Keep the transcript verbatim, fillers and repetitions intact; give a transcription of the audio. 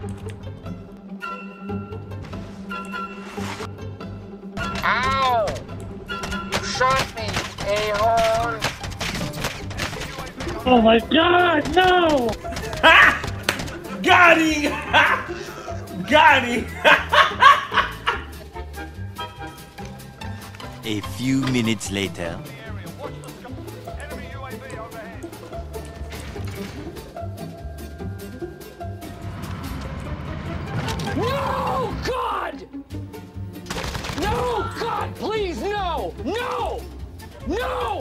Ow! You shot me, a-hole! Oh my god, no! Ha! Got him! Got him! A few minutes later. No! God! No! God, please, no! No! No!